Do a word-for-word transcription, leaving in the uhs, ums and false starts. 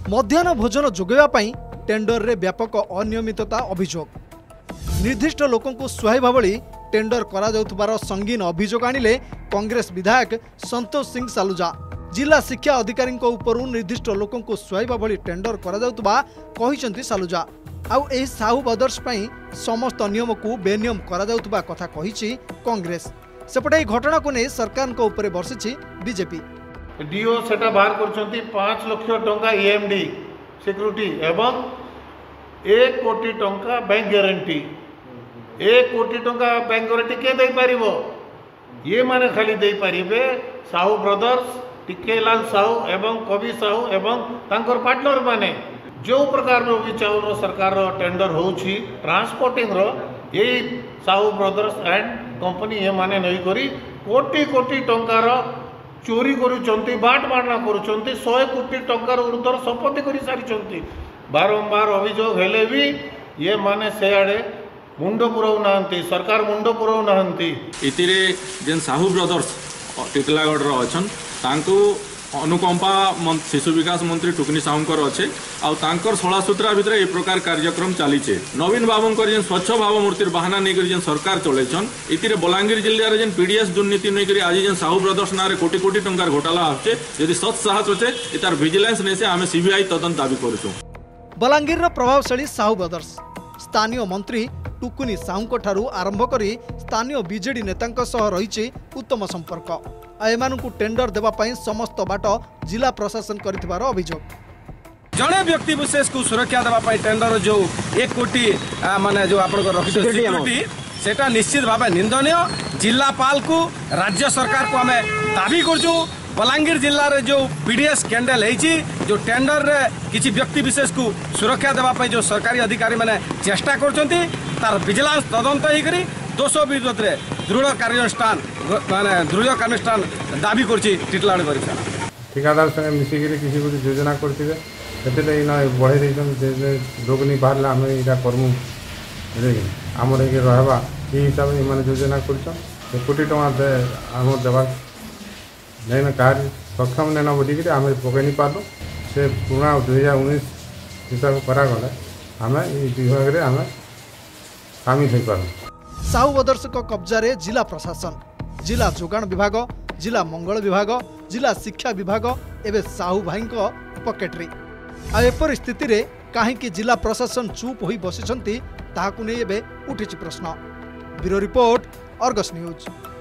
मध्याह्न भोजन जोगाइबा पई टेंडर रे व्यापक अनियमितता अभियोग। निर्दिष्ट लोकों को सुहाइबा भली टेंडर करा जाउथबार संगीन अभियोग आनिले कांग्रेस विधायक संतोष सिंह सालुजा। जिला शिक्षा अधिकारी उपरू निर्दिष्ट लोकों को सुहाइबा भली टेंडर करा जाउथबा कहिसंती सालुजा। आउ एही साहू ब्रदर्स पई समस्त नियम को बेनियम करा जाउथबा कथा कहिछि कांग्रेस। सेपटे एही घटना को नै सरकार को ऊपर बरसिछि बीजेपी। डीओ सेटा बाहर करछंती पाँच लाख टंका ईएमडी सिक्यूरिटी एवं एक कोटी टंका बैंक गारंटी। एक कोटी टंका बैंक गारंटी के दे पारिबो? ये माने खाली दे पारिबे साहू ब्रदर्स, टिकेलाल साहू एवं कवि साहू एवं तांकर पार्टनर माने। जो प्रकार रो भी चाउल सरकार रो टेंडर होउछि ट्रांसपोर्टिंग रो यही साहू ब्रदर्स एंड कंपनी ये माने नहीं करी कोटी कोटी टंकार चोरी करुचंती, बाट मारना करुचंती, सौ कोटी टंकार ऊर्ध्वर संपत्ति करी सारिचंती। बारंबार अभियोग हेले भी ये माने से आड़े मुंड पुराउ नाहंती, सरकार मुंड पुराउ नाहंती। इतिरे जेन साहू ब्रदर्स टिटलागढ़ रो अछन तांको अनुकंपा शिशु विकास मंत्री टुकनी साहूंकर अच्छे आउ तांकर सोला सूत्रा भितर ए प्रकार कार्यक्रम चलीचे। नवीन बाबूंकर जेन स्वच्छ भाव मूर्तिर बहाना नहीं जेन सरकार चलैछन इतिरे बलांगीर जिल्लार जेन पीडीएस दुर्नीति नहीं आज जेन साहू ब्रदर्स नारे कोटी कोटी टंकार घोटाला आछे यदि सच साहस अच्छे इतार विजिलेंस ने से आमे सीबीआई तदंत दाबी करूछु। बलांगीर प्रभावशाली साहू ब्रदर्स स्थानीय मंत्री टुकुनी साहूंक ठारू आरंभ करी स्थानीय बीजेडी नेतांक सह रहिछि उत्तम संपर्क। एमानकु टेंडर देवा पई समस्त बाट जिला प्रशासन करिथिबार अभियोग। जड़े व्यक्ति विशेष को सुरक्षा देवा पई टेंडर जो एक कोटी माने जो आपन रखि सिक्यूरिटी सेटा निश्चित भाव निंदनीय। जिलापाल को राज्य सरकार को हमें दाबी करछु बलांगीर जिल्ला रे जो पीडीएस स्कैंडल है जो टेंडर रे किसी व्यक्ति विशेष को सुरक्षा देवा पई जो सरकारी अधिकारी माने चेष्टा करछंती तार विजिलेंस तदंत ही करी दोष विरोध रे दृढ़ कार्यानुष्ठान माने दृढ़ कार्यानुष्ठान दाबी करछि टिटलागढ़ परिषद। ठेकेदार संगे मिसिकी किसी गोटे योजना करथिबे सेते इना बढ़े देछन जे लोग नहीं बाहर आम इटा करमु आमर हे रहबा ई हिसाब से माने योजना करछन एक कोटी टका दे आम देवा नहीं कार्य सक्षम नहीं बोलिक आम पकई नहीं पार्लु से पुराना दुई हजार उन्नीस हिसाब करागले आम विभाग में आम सामिल हो पार्लु। साहू ब्रदर्स को कब्जा रे जिला प्रशासन, जिला जोगाण विभाग, जिला मंगल विभाग, जिला शिक्षा विभाग एवं साहू भाई पकेट्री। आ एपरि स्थिति रे काहेकि जिला प्रशासन चुप होई बसिछंती ताहाकु नै एबे उठिछि प्रश्न। Bureau report, Argus news.